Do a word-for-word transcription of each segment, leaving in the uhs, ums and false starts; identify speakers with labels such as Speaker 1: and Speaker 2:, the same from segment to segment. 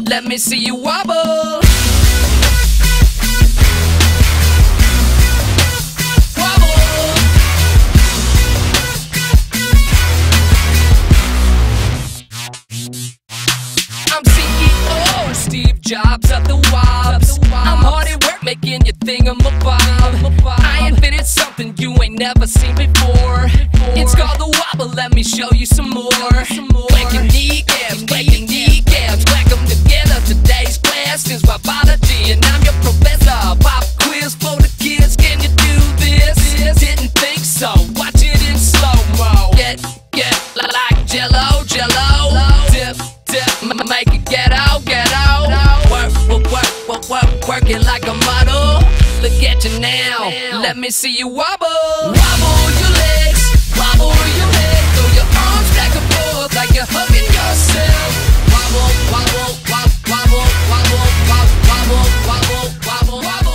Speaker 1: Let me see you wobble. Steve Jobs of the wobs. I'm hard at work making your thingamabob. I invented something you ain't never seen before. It's called the wobble, let me show you some more. Whack your kneecaps, whack your kneecaps, whack them together. Today's class is biology and I'm your professor. Pop quiz for the kids, can you do this? Didn't think so, watch it in slow-mo. Get, get, like jello, jello. Dip, dip, make it ghetto, ghetto. Work, work, work, work, work it like a model. Look at you now, let me see you wobble. Wobble your legs, wobble your head. Throw your arms back and forth like you're hugging yourself. Wobble, wobble, wobble, wobble, wobble, wobble, wobble, wobble, wobble.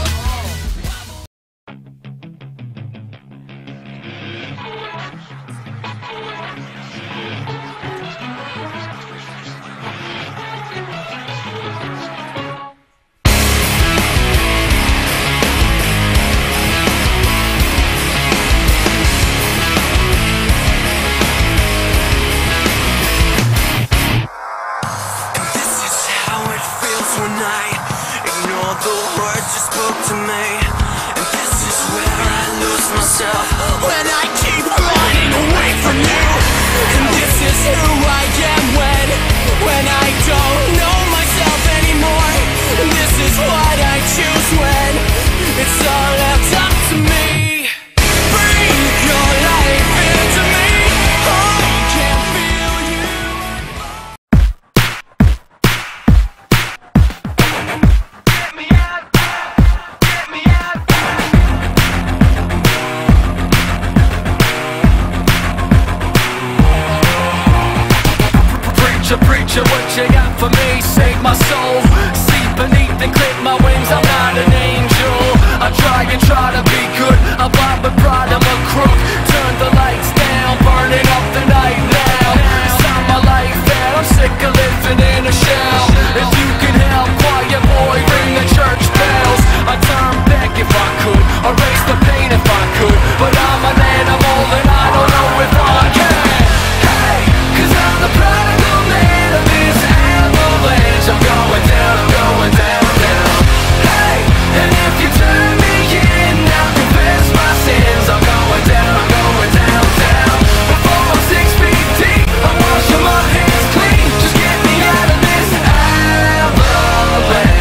Speaker 2: When I keep running away from you, and this is who I am when When I don't know myself anymore, and this is what I choose when it's all left up to me. Breathe your life into me, oh, I can't feel you. Get me out, get me out. Preacher, what you got for me? Save my soul. See beneath and clip my wings. I'm not an angel. I try and try to be good. I vibe with pride, I'm a crook. Turn the lights down, burning up the night now. Sign my life out, I'm sick of living in a shell. If you can help, quiet boy, ring the church bells. I'd turn back if I could, erase the pain if I could. But I'm an animal and I don't know if I can. Hey, cause I'm the prodigal man of this avalanche. I'm going down, I'm going down, down. Hey, and if you turn me in, I'll confess my sins. I'm going down, I'm going down, down. Before I'm six feet deep, I'm washing my hands clean. Just get me out of this avalanche.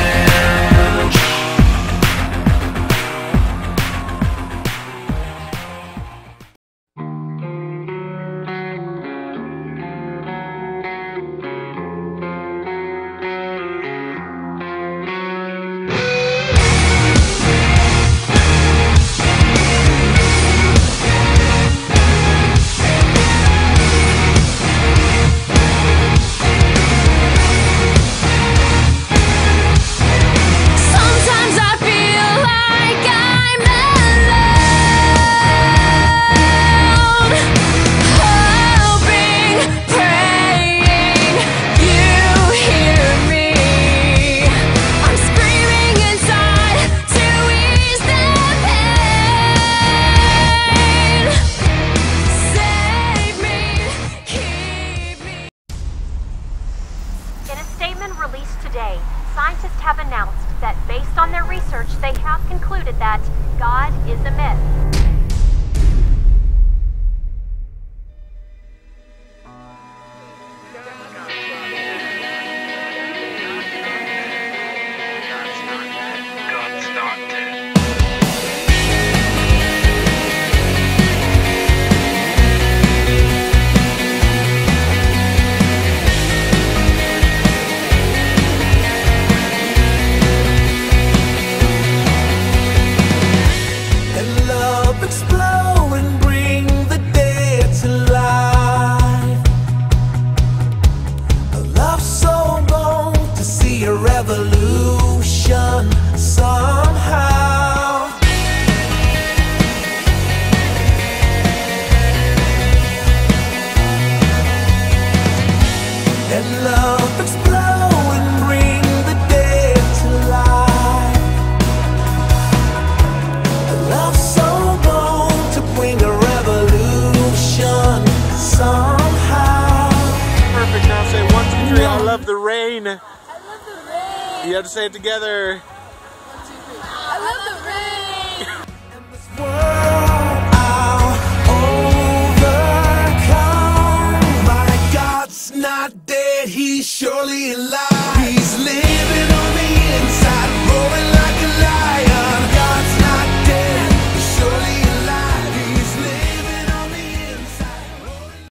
Speaker 3: Today, scientists have announced that based on their research, they have concluded that God is a myth.
Speaker 2: Love
Speaker 4: have to say it together.
Speaker 5: I love the ring!
Speaker 6: World I'll overcome. My God's not dead, he's surely alive.